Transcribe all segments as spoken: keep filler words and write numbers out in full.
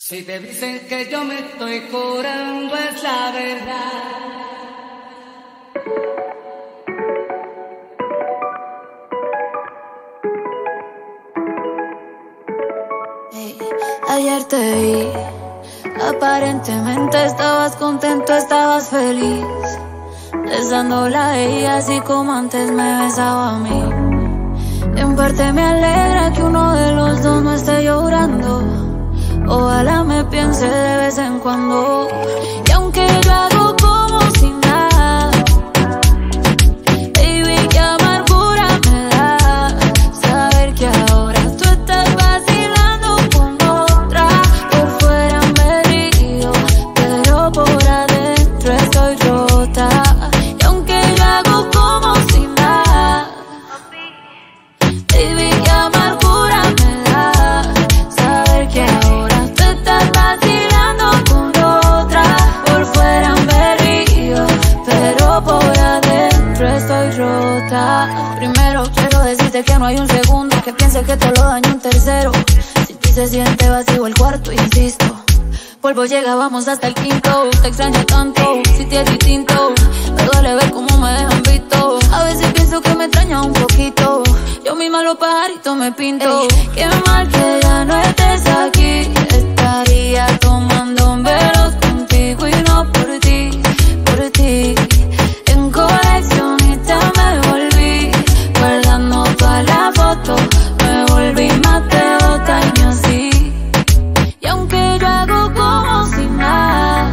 Si te dicen que yo me estoy curando es la verdad. Hey, ayer te vi, aparentemente estabas contento, estabas feliz, besándola a ella así como antes me besaba a mí. En parte me alegra que uno de los dos no esté llorando. Ojalá me piense de vez en cuando. Y aunque yo hago como si nada, baby, qué amargura me da saber que ahora tú estás vacilando con otra. Por fuera me río, pero por adentro estoy rota. Y aunque yo hago como si nada, baby, qué amargura me da saber que ahora vacilando con otra. Por fuera me río, pero por adentro estoy rota. Primero quiero decirte que no hay un segundo que piense que te lo daño un tercero. Si ti se siente vacío el cuarto, insisto, polvo llega, vamos hasta el quinto. Te extraño tanto, si te es distinto. Me duele ver cómo me dejan visto. A veces pienso que me extraña un poquito. Yo misma los pajaritos me pinto. Ey, qué mal que ya no estés aquí. Estaría tomando velos contigo y no por ti, por ti. En coleccionista me volví, guardando todas las fotos. Me volví más de dos años así. Y aunque yo hago como si nada,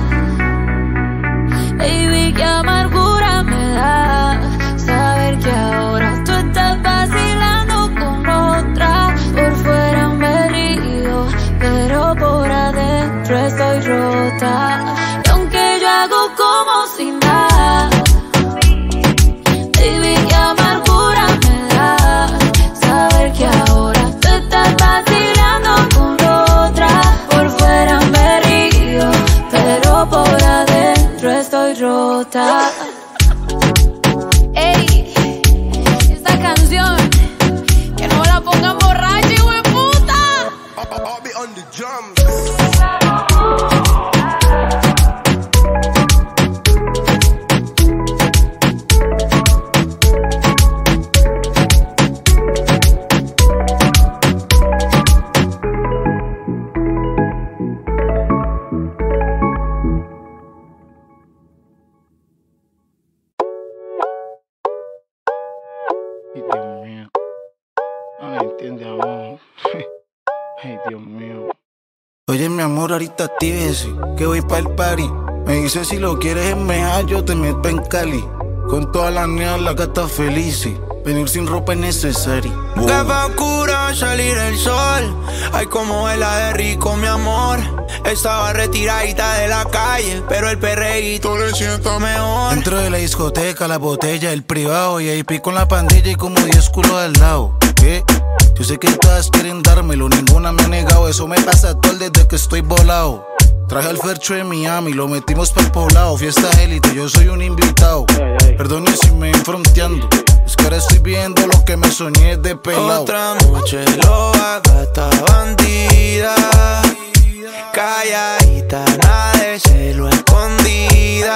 baby, qué amargura me da saber que ahora tú estás vacilando con otra. Por fuera me río, pero por adentro estoy rota. Y aunque yo hago como si nada, baby, qué amargura me da saber que ahora tú estás vacilando con otra. Por fuera me río, pero por adentro estoy rota. Ey, esta canción, que no la pongan borracha, hijo de puta. I'll be on the drums. Ay, Dios mío. No me entiende, amor. Ay, Dios mío. Oye, mi amor, ahorita actívese, que voy pa' el party. Me dice si lo quieres en Meja, yo te meto en Cali. Con todas las neas, las gatas felices. Venir sin ropa es necesario. Que va oscuro salir el sol. Ay, como vela de rico, mi amor. Estaba retiradita de la calle, pero el perreíto le siento mejor. Dentro de la discoteca, la botella, el privado. Y ahí pico con la pandilla y como diez culos al lado. ¿Qué? Yo sé que todas quieren dármelo, ninguna me ha negado. Eso me pasa todo desde que estoy volado. Traje al Fercho de Miami, lo metimos pa'l poblado. Fiesta élite, yo soy un invitado. Perdone si me ven fronteando, es que ahora estoy viendo lo que me soñé de pelado. Otra noche lo haga esta bandida, calladita, nada de celo escondida.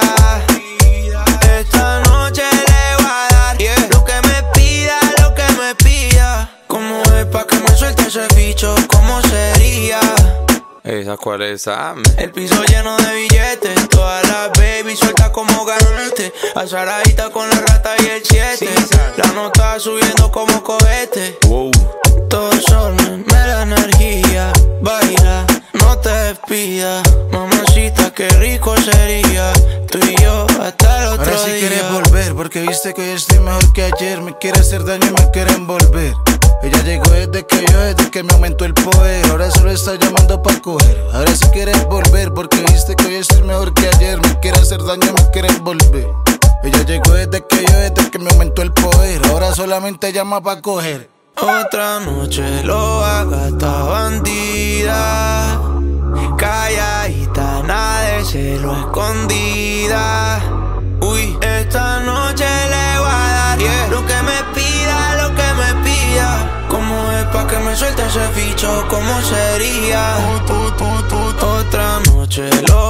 Esta noche le voy a dar, yeah, lo que me pida, lo que me pida. ¿Cómo es pa' que me suelte ese bicho? ¿Cómo sería? ¿Esa cuál es esa? El piso lleno de billetes, todas las baby sueltas como garrote. Azaradita con la rata y el siete, la nota subiendo como cohete. Wow. Todo sol me da energía, baila, no te despidas. Mamacita, qué rico sería tú y yo hasta el otro día. Ahora sí quieres volver, porque viste que hoy estoy mejor que ayer. Me quiere hacer daño y me quiere envolver. Ella llegó desde que yo, desde que me aumentó el poder. Ahora solo está llamando pa' coger. Ahora sí quieres volver, porque viste que hoy estoy mejor que ayer. Me quiere hacer daño y me quiere envolver. Ella llegó desde que yo, desde que me aumentó el poder. Ahora solamente llama pa' coger. Otra noche lo haga esta bandida, calladita, nada de celo escondida. Uy, esta noche le voy a dar, yeah, lo que me pida, lo que me pida. ¿Cómo es pa' que me suelte ese bicho? ¿Cómo sería? Oh, oh, oh, oh, oh. noche lo